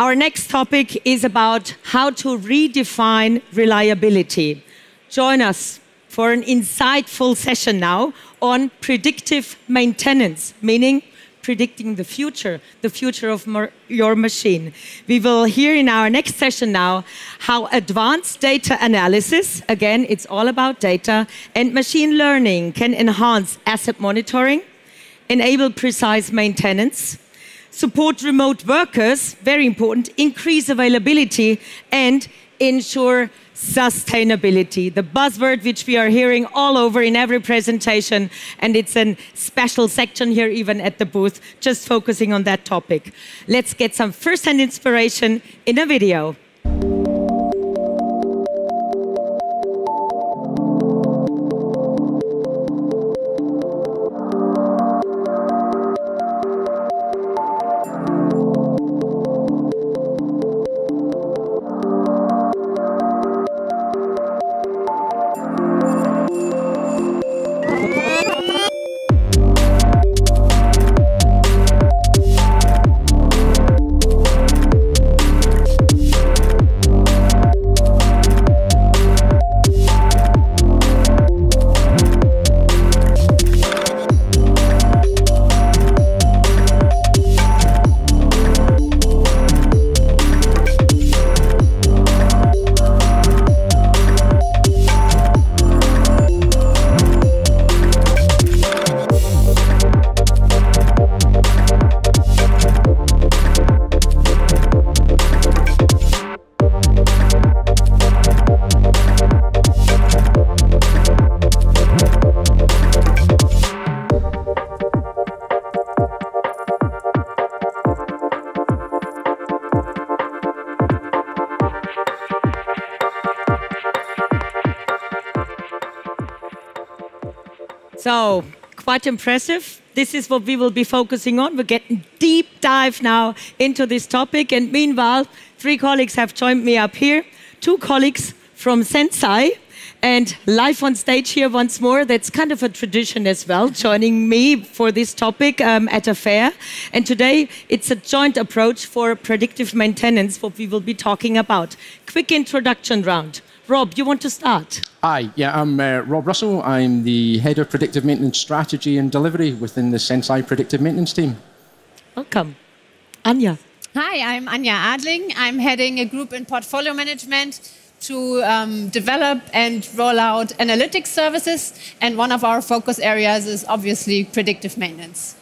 Our next topic is about how to redefine reliability. Join us for an insightful session now on predictive maintenance, meaning predicting the future of your machine. We will hear in our next session now how advanced data analysis, again, it's all about data, and machine learning can enhance asset monitoring, enable precise maintenance, support remote workers, very important, increase availability, and ensure sustainability, the buzzword which we are hearing all over in every presentation, and it's a special section here even at the booth, just focusing on that topic. Let's get some first-hand inspiration in a video. So, quite impressive. This is what we will be focusing on. We're getting deep dive now into this topic. And meanwhile, 3 colleagues have joined me up here. 2 colleagues from Senseye. And live on stage here once more, that's kind of a tradition as well, joining me for this topic at a fair. And today, it's a joint approach for predictive maintenance, what we will be talking about. Quick introduction round. Rob, you want to start? Hi, yeah, I'm Rob Russell. I'm the Head of Predictive Maintenance Strategy and Delivery within the Senseye Predictive Maintenance team. Welcome. Anja. Hi, I'm Anja Adling. I'm heading a group in portfolio management to develop and roll out analytics services. And one of our focus areas is obviously predictive maintenance.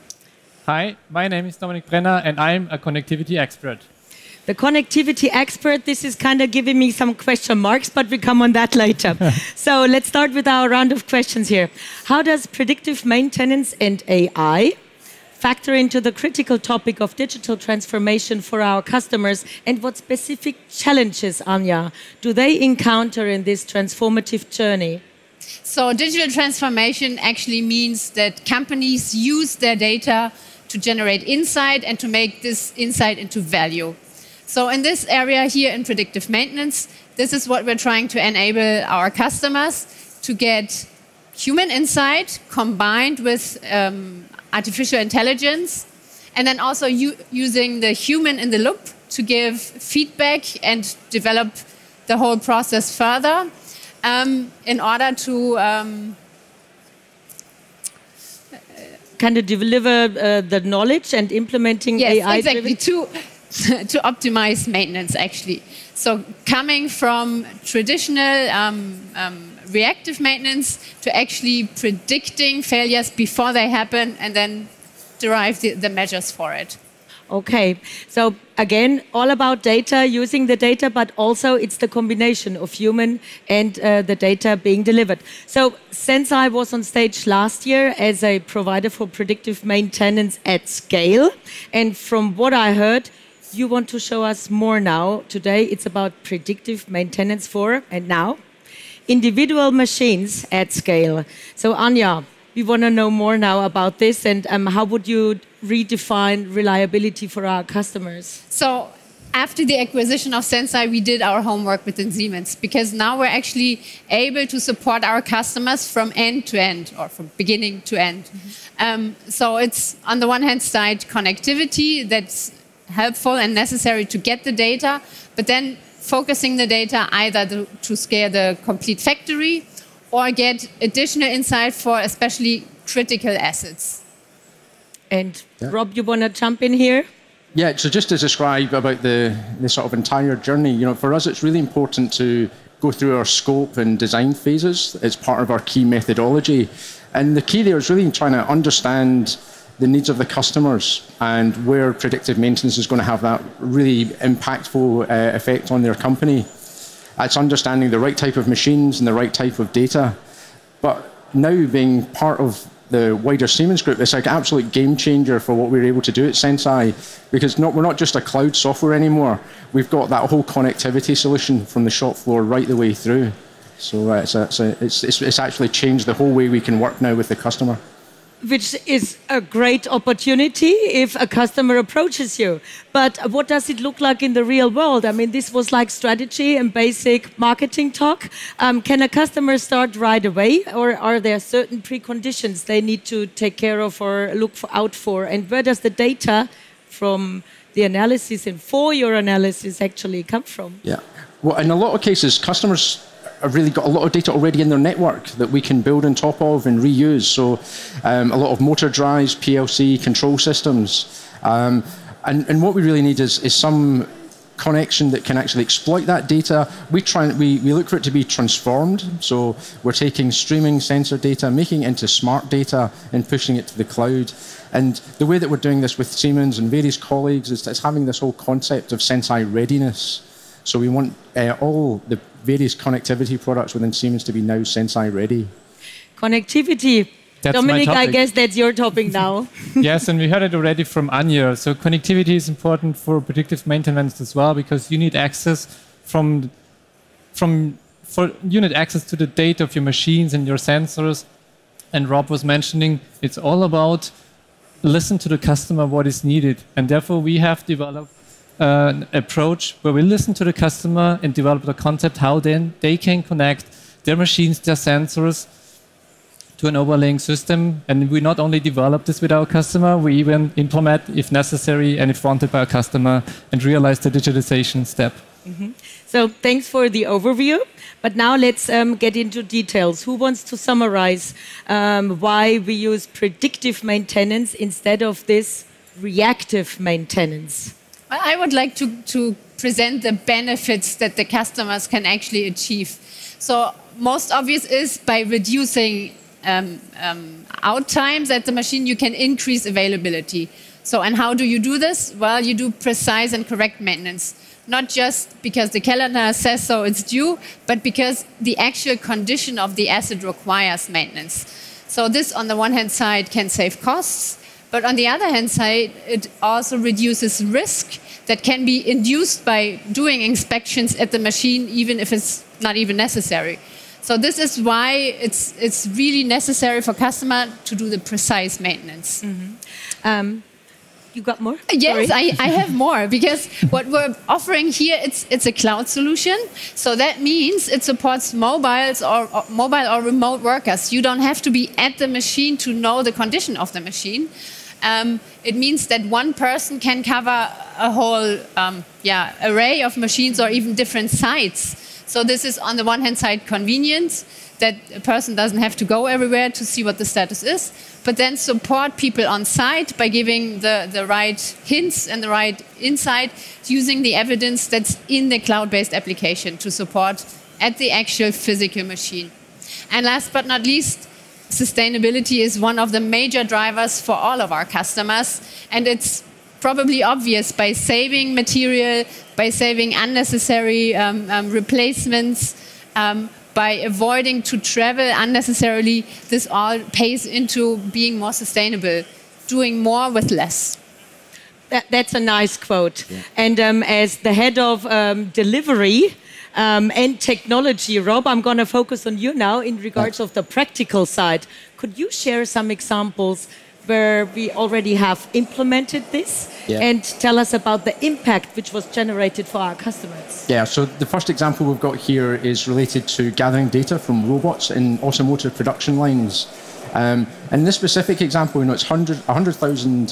Hi, my name is Dominik Brenner, and I'm a connectivity expert. The connectivity expert, this is kind of giving me some question marks, but we come on that later. So let's start with our round of questions here. How does predictive maintenance and AI factor into the critical topic of digital transformation for our customers, and what specific challenges, Anja, do they encounter in this transformative journey? So digital transformation actually means that companies use their data to generate insight and to make this insight into value. So in this area here in predictive maintenance, this is what we're trying to enable our customers to get human insight combined with artificial intelligence, and then also using the human in the loop to give feedback and develop the whole process further in order to kind of deliver the knowledge and implementing AI. Yes, exactly, to optimize maintenance, actually. So coming from traditional reactive maintenance to actually predicting failures before they happen and then derive the measures for it. Okay, so again, all about data, using the data, but also it's the combination of human and the data being delivered. So Senseye was on stage last year as a provider for predictive maintenance at scale. And from what I heard, you want to show us more now. Today, it's about predictive maintenance for, and now, individual machines at scale. So Anja, we want to know more now about this, and how would you redefine reliability for our customers? So after the acquisition of Senseye, we did our homework within Siemens, because now we're actually able to support our customers from end to end, or from beginning to end. So it's, on the one hand side, connectivity that's helpful and necessary to get the data, but then focusing the data either to scale the complete factory or get additional insight for especially critical assets. And Rob, you want to jump in here? Yeah, so just to describe about the sort of entire journey, for us it's really important to go through our scope and design phases as part of our key methodology. And the key there is really trying to understand the needs of the customers and where predictive maintenance is going to have that really impactful effect on their company. It's understanding the right type of machines and the right type of data. But now being part of the wider Siemens group, it's like an absolute game changer for what we're able to do at Senseye, because we're not just a cloud software anymore. We've got that whole connectivity solution from the shop floor right the way through. So it's actually changed the whole way we can work now with the customer. Which is a great opportunity if a customer approaches you. But what does it look like in the real world? I mean, this was like strategy and basic marketing talk. Can a customer start right away, or are there certain preconditions they need to take care of or look out for? And where does the data from the analysis and for your analysis actually come from? Yeah, well, in a lot of cases, customers have really got a lot of data already in their network that we can build on top of and reuse. So a lot of motor drives, PLC, control systems. And what we really need is some connection that can actually exploit that data. We look for it to be transformed. So we're taking streaming sensor data, making it into smart data and pushing it to the cloud. And the way that we're doing this with Siemens and various colleagues is having this whole concept of Senseye readiness. So we want all the various connectivity products within Siemens to be now Senseye ready. Connectivity. That's Dominik, I guess that's your topic now. Yes, and we heard it already from Anja. So connectivity is important for predictive maintenance as well, because you need access for unit access to the data of your machines and your sensors. And Rob was mentioning it's all about listen to the customer what is needed. And therefore we have developed an approach where we listen to the customer and develop the concept how then they can connect their machines, their sensors to an overlaying system. And we not only develop this with our customer, we even implement if necessary and if wanted by our customer and realize the digitalization step. Mm-hmm. So thanks for the overview. But now let's get into details. Who wants to summarize why we use predictive maintenance instead of this reactive maintenance? I would like to present the benefits that the customers can actually achieve. So most obvious is by reducing out times at the machine, you can increase availability. So, and how do you do this? Well, you do precise and correct maintenance. Not just because the calendar says so it's due, but because the actual condition of the asset requires maintenance. So this, on the one hand side, can save costs, but on the other hand side, it also reduces risk that can be induced by doing inspections at the machine, even if it's not even necessary. So this is why it's really necessary for customer to do the precise maintenance. Mm-hmm. You got more? Yes, I have more, because what we're offering here, it's a cloud solution. So that means it supports mobile or remote workers. You don't have to be at the machine to know the condition of the machine. It means that one person can cover a whole array of machines or even different sites. So this is on the one hand side convenience, that a person doesn't have to go everywhere to see what the status is, but then support people on site by giving the right hints and the right insight using the evidence that's in the cloud-based application to support at the actual physical machine. And last but not least, sustainability is one of the major drivers for all of our customers, and it's probably obvious by saving material, by saving unnecessary replacements, by avoiding to travel unnecessarily. This all pays into being more sustainable, doing more with less. That's a nice quote. Yeah. And as the head of delivery and technology, Rob, I'm going to focus on you now in regards of the practical side. Could you share some examples where we already have implemented this and tell us about the impact which was generated for our customers? Yeah, so the first example we've got here is related to gathering data from robots in automotive production lines. In this specific example, it's 100,000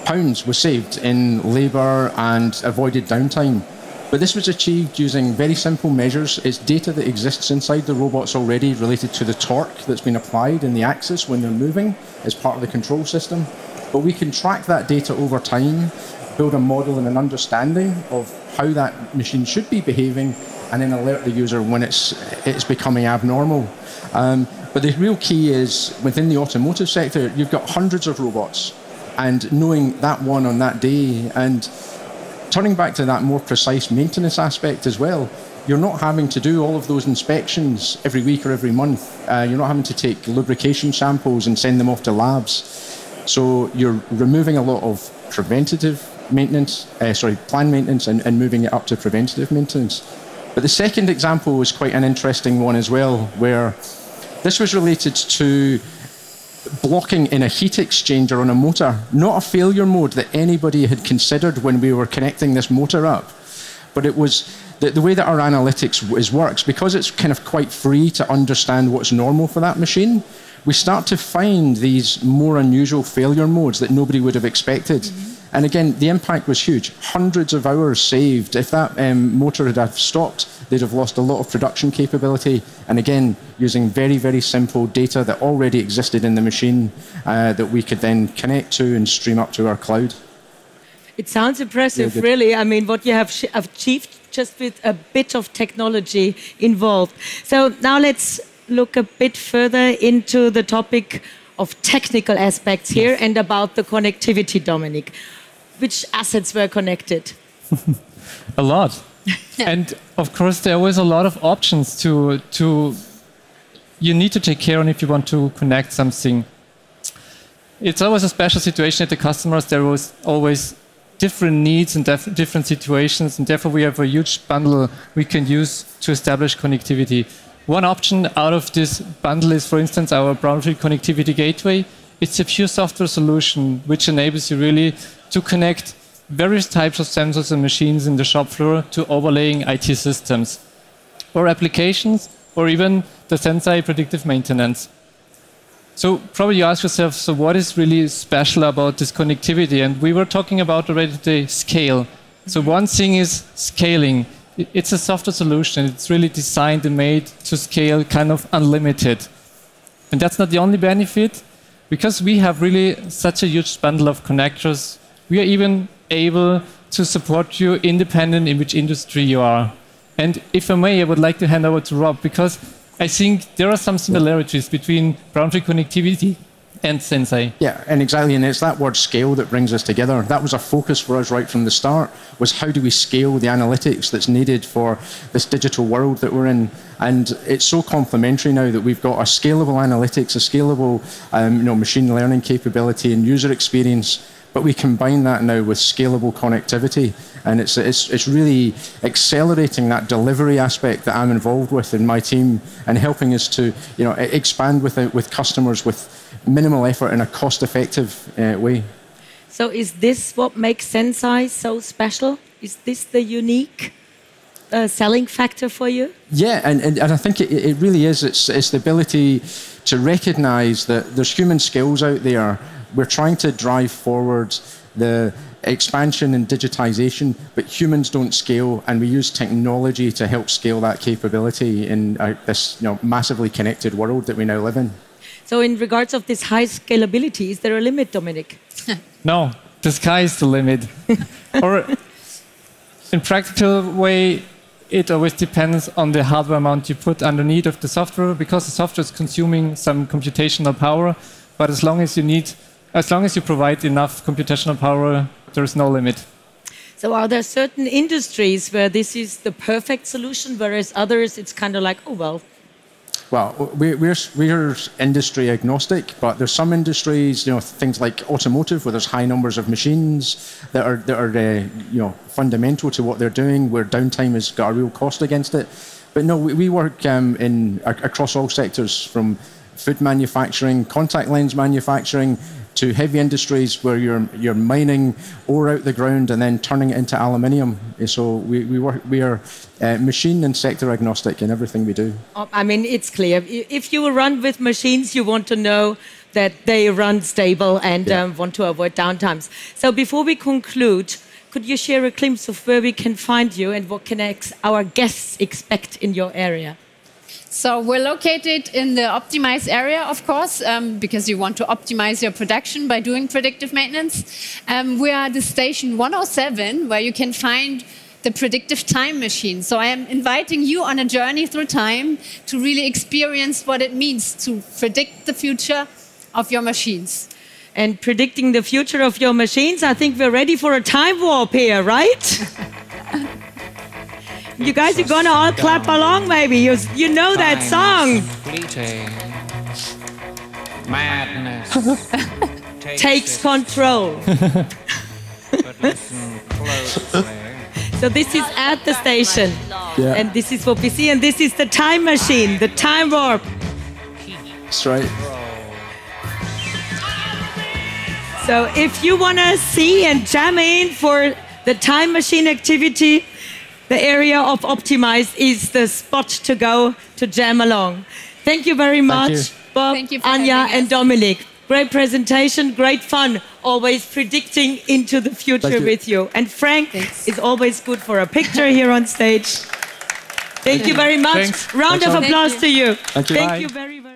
pounds was saved in labour and avoided downtime. But this was achieved using very simple measures. It's data that exists inside the robots already related to the torque that's been applied in the axis when they're moving as part of the control system. But we can track that data over time, build a model and an understanding of how that machine should be behaving, and then alert the user when it's becoming abnormal. But the real key is, within the automotive sector, you've got hundreds of robots, and knowing that one on that day, and turning back to that more precise maintenance aspect as well, you're not having to do all of those inspections every week or every month. You're not having to take lubrication samples and send them off to labs. So you're removing a lot of preventative maintenance, planned maintenance, and moving it up to preventative maintenance. But the second example was quite an interesting one as well, where this was related to blocking in a heat exchanger on a motor, not a failure mode that anybody had considered when we were connecting this motor up. But it was the way that our analytics works, because it's kind of quite free to understand what's normal for that machine, we start to find these more unusual failure modes that nobody would have expected. Mm-hmm. And again, the impact was huge. Hundreds of hours saved. If that motor had stopped, they'd have lost a lot of production capability. And again, using very, very simple data that already existed in the machine that we could then connect to and stream up to our cloud. It sounds impressive, really. I mean, what you have achieved just with a bit of technology involved. So now let's look a bit further into the topic of technical aspects here and about the connectivity, Dominik. Which assets were connected? A lot. And of course, there was a lot of options to you need to take care of if you want to connect something. It's always a special situation at the customers. There was always different needs and different situations, and therefore we have a huge bundle we can use to establish connectivity. One option out of this bundle is, for instance, our brownfield connectivity gateway. It's a pure software solution which enables you really to connect various types of sensors and machines in the shop floor to overlaying IT systems or applications, or even the Senseye Predictive Maintenance. So probably you ask yourself, so what is really special about this connectivity? And we were talking about already today scale. So one thing is scaling. It's a software solution. It's really designed and made to scale kind of unlimited. And that's not the only benefit. Because we have really such a huge bundle of connectors, we are even able to support you independent in which industry you are. And if I may, I would like to hand over to Rob, because I think there are some similarities between brownfield connectivity and Senseye. Yeah, and exactly, and it's that word scale that brings us together. That was a focus for us right from the start, was how do we scale the analytics that's needed for this digital world that we're in. And it's so complementary now that we've got a scalable analytics, a scalable machine learning capability and user experience, but we combine that now with scalable connectivity, and it's really accelerating that delivery aspect that I'm involved with in my team, and helping us to expand with customers with minimal effort in a cost-effective way. So is this what makes Senseye so special? Is this the unique selling factor for you? Yeah, and I think it really is. It's the ability to recognize that there's human skills out there. We're trying to drive forward the expansion and digitization, but humans don't scale, and we use technology to help scale that capability in this massively connected world that we now live in. So in regards of this high scalability, is there a limit, Dominik? No, the sky is the limit. Or in practical way, it always depends on the hardware amount you put underneath of the software, because the software is consuming some computational power, but as long as you provide enough computational power, there is no limit. So are there certain industries where this is the perfect solution, whereas others it's kind of like, oh well? Well, we're industry agnostic, but there's some industries, things like automotive, where there's high numbers of machines that are fundamental to what they're doing, where downtime has got a real cost against it. But no, we work across all sectors, from food manufacturing, contact lens manufacturing, to heavy industries where you're mining ore out the ground and then turning it into aluminium. So we are machine and sector agnostic in everything we do. I mean, it's clear. If you run with machines, you want to know that they run stable and want to avoid downtimes. So before we conclude, could you share a glimpse of where we can find you and what can our guests expect in your area? So we're located in the optimized area, of course, because you want to optimize your production by doing predictive maintenance. We are at the station 107, where you can find the predictive time machine. So I am inviting you on a journey through time to really experience what it means to predict the future of your machines. And predicting the future of your machines, I think we're ready for a time warp here, right? You guys are gonna all clap along, maybe. You know that song. Fleeting. Madness Takes control. But listen closely. So this is at the station. Yeah. And this is what we see. And this is the time machine, the time warp. That's right. So if you want to see and jam in for the time machine activity, the area of Optimized is the spot to go to jam along. Thank you very much, Bob, Thank you for Anja, having and us. Dominik. Great presentation, great fun, always predicting into the future with you. And Frank is always good for a picture here on stage. Thank you very much. Thanks. Round of applause to you. Thank you. Thank you very much.